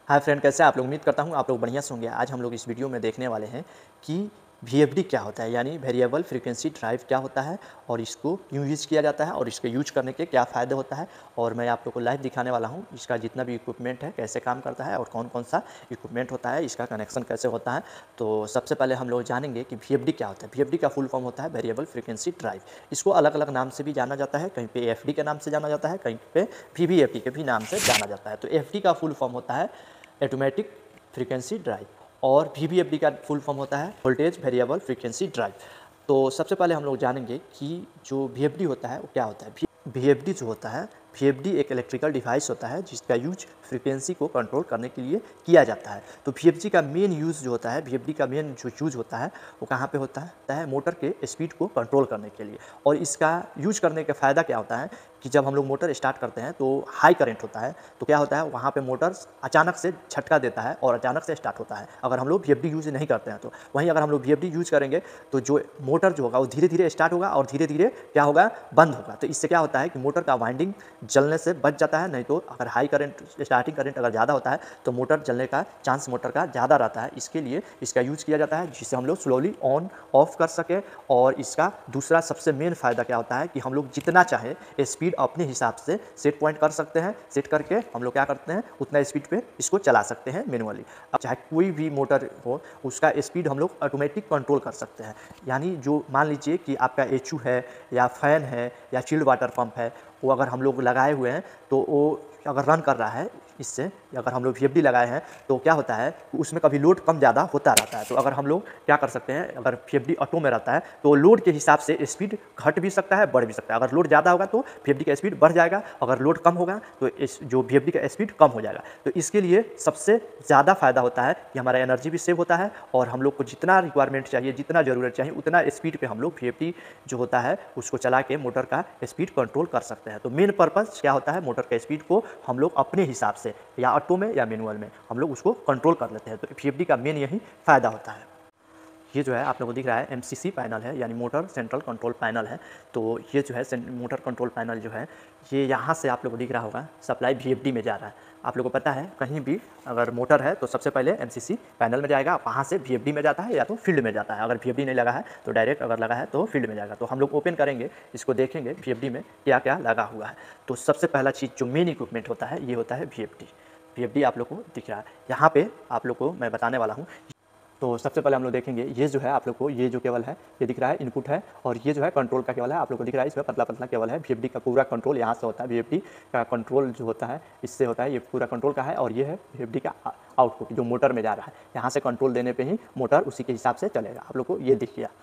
Hi friend, कैसे आप लोग? उम्मीद करता हूँ आप लोग बढ़िया से होंगे। आज हम लोग इस वीडियो में देखने वाले हैं कि वीएफडी क्या होता है, यानी वेरिएबल फ्रीक्वेंसी ड्राइव क्या होता है और इसको क्यों यूज़ किया जाता है और इसके यूज करने के क्या फ़ायदे होता है। और मैं आप लोग को लाइव दिखाने वाला हूँ इसका जितना भी इक्विपमेंट है कैसे काम करता है और कौन कौन सा इक्विपमेंट होता है, इसका कनेक्शन कैसे होता है। तो सबसे पहले हम लोग जानेंगे कि वीएफडी क्या होता है। वीएफडी का फुल फॉर्म होता है वेरिएबल फ्रीक्वेंसी ड्राइव। इसको अलग अलग नाम से भी जाना जाता है, कहीं पे एफडी के नाम से जाना जाता है, कहीं पे वीवीएफडी के भी नाम से जाना जाता है। तो एफडी का फुल फॉर्म होता है ऑटोमेटिक फ्रीक्वेंसी ड्राइव और वीवीएफडी का फुल फॉर्म होता है वोल्टेज वेरिएबल फ्रीक्वेंसी ड्राइव। तो सबसे पहले हम लोग जानेंगे कि जो वीएफडी होता है वो क्या होता है। वीएफडी जो होता है, वीएफडी एक इलेक्ट्रिकल डिवाइस होता है जिसका यूज फ्रीक्वेंसी को कंट्रोल करने के लिए किया जाता है। तो वीएफडी का मेन यूज़ जो होता है, वीएफडी का मेन जो यूज होता है वो कहाँ पे होता है मोटर के स्पीड को कंट्रोल करने के लिए। और इसका यूज करने का फ़ायदा क्या होता है कि जब हम लोग मोटर स्टार्ट करते हैं तो हाई करंट होता है, तो क्या होता है वहाँ पे मोटर अचानक से झटका देता है और अचानक से स्टार्ट होता है अगर हम लोग वीएफडी यूज़ नहीं करते हैं। तो वहीं अगर हम लोग वीएफडी यूज़ करेंगे तो जो मोटर जो होगा वो धीरे धीरे स्टार्ट होगा और धीरे धीरे क्या होगा, बंद होगा। तो इससे क्या होता है कि मोटर का वाइंडिंग जलने से बच जाता है। नहीं तो अगर हाई करंट स्टार्टिंग करंट अगर ज़्यादा होता है तो मोटर जलने का चांस मोटर का ज़्यादा रहता है। इसके लिए इसका यूज़ किया जाता है जिससे हम लोग स्लोली ऑन ऑफ कर सकें। और इसका दूसरा सबसे मेन फ़ायदा क्या होता है कि हम लोग जितना चाहे स्पीड अपने हिसाब से सेट पॉइंट कर सकते हैं। सेट करके हम लोग क्या करते हैं उतना स्पीड पे इसको चला सकते हैं मैनुअली। अब चाहे कोई भी मोटर हो उसका स्पीड हम लोग ऑटोमेटिक कंट्रोल कर सकते हैं। यानी जो मान लीजिए कि आपका एचयू है या फैन है या चिल्ड वाटर पंप है, वो अगर हम लोग लगाए हुए हैं तो वो अगर रन कर रहा है इससे, अगर हम लोग वीएफडी लगाए हैं तो क्या होता है उसमें कभी लोड कम ज़्यादा होता रहता है। तो अगर हम लोग क्या कर सकते हैं, अगर वीएफडी ऑटो में रहता है तो लोड के हिसाब से स्पीड घट भी सकता है, बढ़ भी सकता है। अगर लोड ज़्यादा होगा तो वीएफडी का स्पीड बढ़ जाएगा, अगर लोड कम होगा तो जो वीएफडी का स्पीड कम हो जाएगा। तो इसके लिए सबसे ज़्यादा फायदा होता है कि हमारा एनर्जी भी सेव होता है और हम लोग को जितना रिक्वायरमेंट चाहिए, जितना ज़रूरत चाहिए उतना स्पीड पर हम लोग वीएफडी जो होता है उसको चला के मोटर का स्पीड कंट्रोल कर सकते हैं। तो मेन पर्पज़ क्या होता है, मोटर का स्पीड को हम लोग अपने हिसाब से या ऑटो में या मैनुअल में हम लोग उसको कंट्रोल कर लेते हैं। तो वीएफडी का मेन यही फ़ायदा होता है। ये जो है आप लोगों को दिख रहा है एमसीसी पैनल है, यानी मोटर सेंट्रल कंट्रोल पैनल है। तो ये जो है मोटर कंट्रोल पैनल जो है ये यहाँ से आप लोगों को दिख रहा होगा सप्लाई वीएफडी में जा रहा है। आप लोगों को पता है कहीं भी अगर मोटर है तो सबसे पहले एमसीसी पैनल में जाएगा, वहाँ से वीएफडी में जाता है या तो फील्ड में जाता है। अगर वीएफडी नहीं लगा है तो डायरेक्ट अगर लगा है तो फील्ड में जाएगा। तो हम लोग ओपन करेंगे, इसको देखेंगे वीएफडी में क्या क्या लगा हुआ है। तो सबसे पहला चीज़ जो मेन इक्विपमेंट होता है ये होता है वीएफडी। वीएफडी आप लोग को दिख रहा है यहाँ पे, आप लोग को मैं बताने वाला हूँ। तो सबसे पहले हम लोग देखेंगे ये जो है आप लोग को, ये जो केबल है ये दिख रहा है इनपुट है, और ये जो है कंट्रोल का केबल है। आप लोग को दिख रहा है इसमें पतला पतला केबल है। वीएफडी का पूरा कंट्रोल यहाँ से होता है, वीएफडी का कंट्रोल जो होता है इससे होता है, ये पूरा कंट्रोल का है। और ये है वीएफडी का आउटपुट जो मोटर में जा रहा है, यहाँ से कंट्रोल देने पर ही मोटर उसी के हिसाब से चलेगा। आप लोग को ये दिख गया।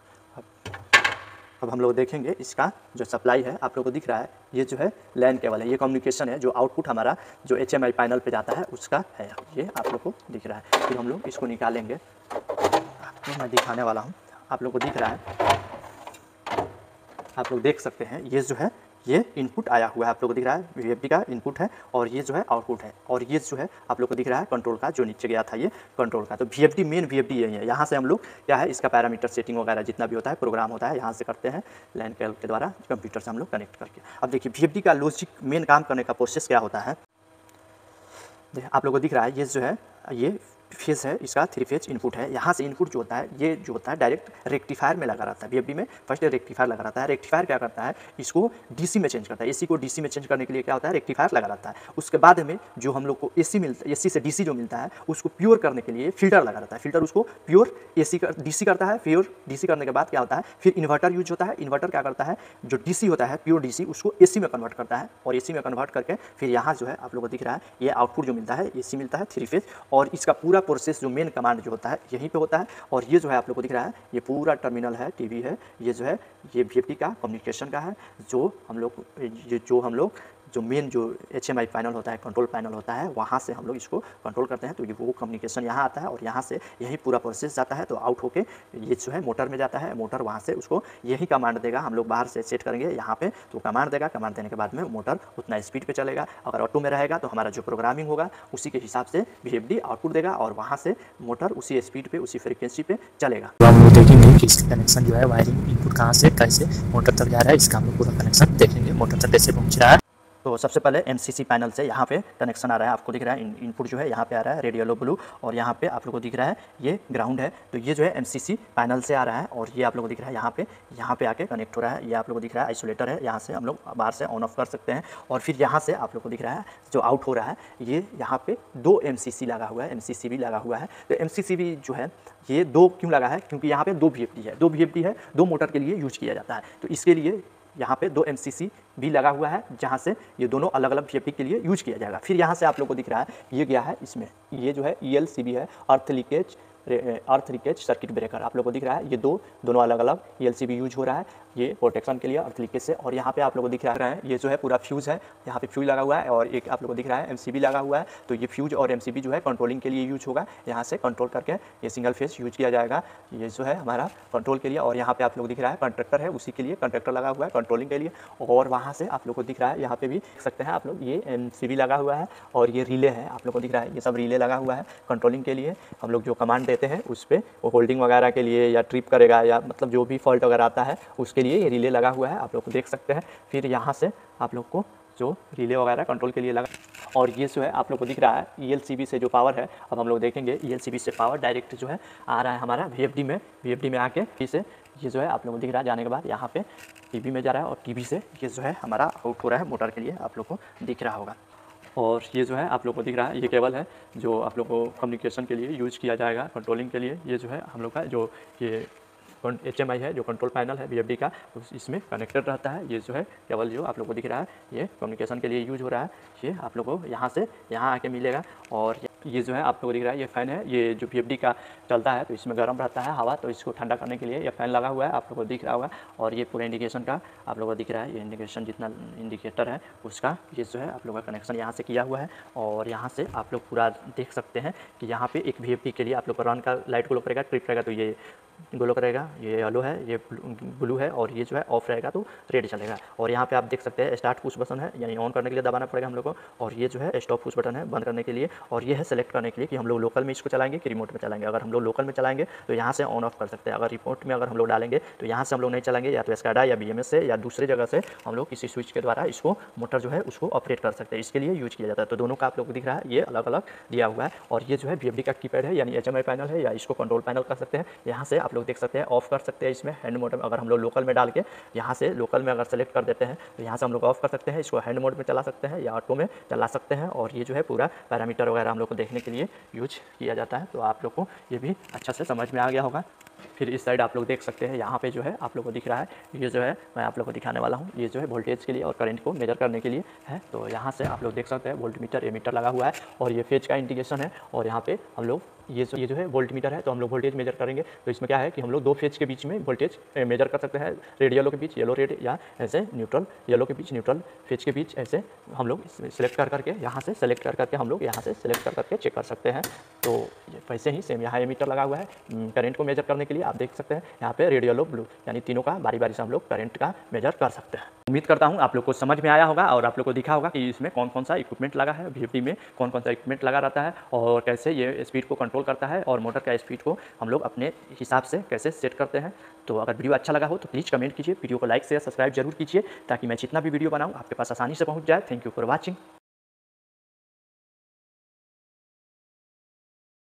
अब हम लोग देखेंगे इसका जो सप्लाई है, आप लोग को दिख रहा है ये जो है लैन केबल है, ये कम्युनिकेशन है। जो आउटपुट हमारा जो एचएमआई पैनल पे जाता है उसका है, ये आप लोग को दिख रहा है। फिर हम लोग इसको निकालेंगे, आपको मैं दिखाने वाला हूँ। आप लोग को दिख रहा है, आप लोग देख सकते हैं ये जो है ये इनपुट आया हुआ है, आप लोग को दिख रहा है वीएफडी का इनपुट है और ये जो है आउटपुट है। और ये जो है आप लोग को दिख रहा है कंट्रोल का, जो नीचे गया था ये कंट्रोल का। तो वीएफडी मेन वीएफडी यही है। यहाँ से हम लोग क्या है इसका पैरामीटर सेटिंग वगैरह जितना भी होता है प्रोग्राम होता है यहाँ से करते हैं लैन केबल के द्वारा कंप्यूटर से हम लोग कनेक्ट करके। अब देखिए वीएफडी का लॉजिक मेन काम करने का प्रोसेस क्या होता है, आप लोग को दिख रहा है ये जो है ये फेज है, इसका 3 फेज इनपुट है। यहाँ से इनपुट जो होता है ये जो होता है डायरेक्ट रेक्टिफायर में लगा रहता है। वीएफडी में फर्स्ट रेक्टिफायर लगा रहता है। रेक्टिफायर क्या करता है, इसको डीसी में चेंज करता है। एसी को डीसी में चेंज करने के लिए क्या होता है रेक्टिफायर लगा रहता है। उसके बाद में जो हम लोग को एसी मिलता है, एसी से डीसी जो मिलता है उसको प्योर करने के लिए फिल्टर लगा रहता है। फिल्टर उसको प्योर एसी कर डीसी करता है। प्योर डीसी करने के बाद क्या होता है फिर इन्वर्टर यूज होता है। इन्वर्टर क्या करता है, जो डीसी होता है प्योर डीसी उसको एसी में कन्वर्ट करता है और एसी में कन्वर्ट करके फिर यहाँ जो है आप लोग को दिख रहा है ये आउटपुट जो मिलता है एसी मिलता है 3 फेज। और इसका पूरा प्रोसेस जो मेन कमांड जो होता है यहीं पे होता है। और ये जो है आप लोग को दिख रहा है ये पूरा टर्मिनल है, टीवी है, ये जो है ये वीएफडी का कम्युनिकेशन का है। जो हम लोग जो मेन जो एचएमआई पैनल होता है, कंट्रोल पैनल होता है, वहाँ से हम लोग इसको कंट्रोल करते हैं। तो ये वो कम्युनिकेशन यहाँ आता है और यहाँ से यही पूरा प्रोसेस जाता है। तो आउट होके ये जो है मोटर में जाता है। मोटर वहाँ से उसको यही कमांड देगा, हम लोग बाहर से सेट करेंगे यहाँ पे, तो कमांड देगा। कमांड देने के बाद में मोटर उतना स्पीड पे चलेगा। अगर ऑटो में रहेगा तो हमारा जो प्रोग्रामिंग होगा उसी के हिसाब से वीएफडी आउटपुट देगा और वहाँ से मोटर उसी स्पीड पे उसी फ्रिक्वेंसी पे चलेगा। तो हम लोग देखेंगे कि इसका कनेक्शन जो है वायरिंग इनपुट कहाँ से कैसे मोटर तक जा रहा है, इसका हम लोग पूरा कनेक्शन देखेंगे। मोटर तक कैसे पहुँच रहा है तो सबसे पहले MCC पैनल से यहाँ पे कनेक्शन आ रहा है, आपको दिख रहा है इनपुट जो है यहाँ पे आ रहा है रेड येलो ब्लू, और यहाँ पे आप लोगों को दिख रहा है ये ग्राउंड है। तो ये जो है MCC पैनल से आ रहा है, और ये आप लोगों को दिख रहा है यहाँ पे आके कनेक्ट हो रहा है। ये आप लोगों को दिख रहा है आइसोलेटर है, यहाँ से हम लोग बाहर से ऑन ऑफ कर सकते हैं। और फिर यहाँ से आप लोग को दिख रहा है जो आउट हो रहा है, ये यहाँ पे 2 MCC लगा हुआ है, MCC भी लगा हुआ है। तो MCC भी जो है ये 2 क्यों लगा है, क्योंकि यहाँ पे 2 VFD है, 2 VFD है, 2 मोटर के लिए यूज किया जाता है। तो इसके लिए यहाँ पे 2 MCC भी लगा हुआ है, जहाँ से ये दोनों अलग अलग VFD के लिए यूज किया जाएगा। फिर यहाँ से आप लोग को दिख रहा है ये गया है इसमें, ये जो है ELCB है, अर्थ लीकेज सर्किट ब्रेकर आप लोग को दिख रहा है। ये दोनों अलग अलग ELCB यूज हो रहा है, ये प्रोटेक्शन के लिए अर्थ लीकेज से। और यहाँ पे आप लोग को दिख रहा है ये जो है पूरा फ्यूज़ है, यहाँ पे फ्यूज लगा हुआ है, और एक आप लोग को दिख रहा है MCB लगा हुआ है। तो ये फ्यूज और MCB जो है कंट्रोलिंग के लिए यूज होगा, यहाँ से कंट्रोल करके ये सिंगल फेस यूज किया जाएगा, ये जो है हमारा कंट्रोल के लिए। और यहाँ पे आप लोग दिख रहा है कंट्रैक्टर है, उसी के लिए कंट्रैक्टर लगा हुआ है कंट्रोलिंग के लिए। और वहाँ से आप लोग को दिख रहा है यहाँ पे भी देख सकते हैं आप लोग, ये MCB लगा हुआ है, और ये रिले है, आप लोग को दिख रहा है ये सब रिले लगा हुआ है कंट्रोलिंग के लिए। हम लोग जो कमांड देते हैं उस पर वो होल्डिंग वगैरह के लिए या ट्रिप करेगा, या मतलब जो भी फॉल्ट वगैरह आता है उसके लिए ये रिले लगा हुआ है, आप लोग को देख सकते हैं। फिर यहाँ से आप लोग को जो रिले वगैरह कंट्रोल के लिए लगा, और ये जो है आप लोग को दिख रहा है ELCB से जो पावर है, अब हम लोग देखेंगे ELCB से पावर डायरेक्ट जो है आ रहा है हमारा VFD में आके इसे ये जो है आप लोग को दिख रहा है जाने के बाद यहाँ पे TV में जा रहा है, और TV से ये जो है हमारा आउट हो रहा है मोटर के लिए, आप लोग को दिख रहा होगा। और ये जो है आप लोग को दिख रहा है ये केबल है जो आप लोग को कम्युनिकेशन के लिए यूज किया जाएगा, कंट्रोलिंग के लिए। ये जो है हम लोग का जो ये HMI है, जो कंट्रोल पैनल है VFD का, इसमें कनेक्टेड रहता है। ये जो है केबल जो आप लोग को दिख रहा है ये कम्युनिकेशन के लिए यूज हो रहा है, ये आप लोग को यहाँ से यहाँ आके मिलेगा। और ये जो है आप लोग को दिख रहा है ये फ़ैन है, ये जो VFD का चलता है तो इसमें गर्म रहता है हवा, तो इसको ठंडा करने के लिए ये फ़ैन लगा हुआ है, आप लोग को दिख रहा होगा। और ये पूरा इंडिकेशन का आप लोग को दिख रहा है, ये इंडिकेशन जितना इंडिकेटर है उसका ये जो है आप लोग का कनेक्शन यहाँ से किया हुआ है। और यहाँ से आप लोग पूरा देख सकते हैं कि यहाँ पे एक VFD के लिए आप लोग का रन का लाइट ग्लो करेगा, ट्रिप रहेगा तो ये ग्लो करेगा, ये येलो है, ये ब्लू है, और ये जो है ऑफ रहेगा तो रेड चलेगा। और यहाँ पे आप देख सकते हैं स्टार्ट पुश बटन है, यानी ऑन करने के लिए दबाना पड़ेगा हम लोग को, और ये जो है स्टॉप पुश बटन है बंद करने के लिए। और ये है सेलेक्ट करने के लिए कि हम लोग लोकल में इसको चलाएंगे कि रिमोट में चलाएंगे। अगर हम लोग लोकल में चलाएंगे तो यहाँ से ऑन ऑफ कर सकते हैं, अगर रिमोट में अगर हम लोग डालेंगे तो यहाँ से हम लोग नहीं चलाएंगे, या तो SCADA या BMS से या दूसरे जगह से हम लोग किसी स्विच के द्वारा इसको मोटर जो है उसको ऑपरेट कर सकते हैं, इसके लिए यूज किया जाता है। तो दोनों का आप लोग को दिख रहा है ये अलग अलग दिया हुआ है। और ये जो है VFD का कीपैड है, यानी HMI पैनल है, या इसको कंट्रोल पैनल कर सकते हैं। यहाँ से आप लोग देख सकते हैं ऑफ कर सकते हैं इसमें हैंड मोड में, अगर हम लोग लोकल में डाल के यहाँ से लोकल में अगर सेलेक्ट कर देते हैं तो यहाँ से हम लोग ऑफ कर सकते हैं, इसको हैंड मोड में चला सकते हैं या ऑटो में चला सकते हैं। और ये जो है पूरा पैरामीटर वगैरह हम लोग को देखने के लिए यूज किया जाता है, तो आप लोग को ये भी अच्छा से समझ में आ गया होगा। फिर इस साइड आप लोग देख सकते हैं यहाँ पे जो है आप लोग को दिख रहा है ये जो है मैं आप लोग को दिखाने वाला हूँ, ये जो है वोल्टेज के लिए और करंट को मेजर करने के लिए है। तो यहाँ से आप लोग देख सकते हैं वोल्टमीटर एमीटर लगा हुआ है, और ये फेज का इंडिकेशन है। और यहाँ पे हम लोग ये जो है वोल्टमीटर है, तो हम लोग वोल्टेज मेजर करेंगे। तो इसमें क्या है कि हम लोग 2 फेज के बीच में वोल्टेज मेजर कर सकते हैं, रेड येलो के बीच येलो रेड, या ऐसे न्यूट्रल येलो के बीच न्यूट्रल फेज के बीच, ऐसे हम लोग सेलेक्ट कर करके यहाँ से सेलेक्ट कर करके हम लोग यहाँ से सेलेक्ट कर करके चेक कर सकते हैं। तो वैसे ही सेम यहाँ एमीटर लगा हुआ है करंट को मेजर करने के लिए, आप देख सकते हैं यहाँ पे रेड येलो ब्लू, यानी तीनों का बारी बारी से हम लोग करंट का मेजर कर सकते हैं। उम्मीद करता हूँ आप लोग को समझ में आया होगा, और आप लोग को दिखा होगा कि इसमें कौन कौन सा इक्विपमेंट लगा है, VFD में कौन कौन सा इक्विपमेंट लगा रहता है, और कैसे ये स्पीड को कंट्रोल करता है, और मोटर का स्पीड को हम लोग अपने हिसाब से कैसे सेट करते हैं। तो अगर वीडियो अच्छा लगा हो तो प्लीज़ कमेंट कीजिए, वीडियो को लाइक शेयर सब्सक्राइब जरूर कीजिए, ताकि मैं जितना भी वीडियो बनाऊँ आपके पास आसानी से पहुँच जाए। Thank you for watching.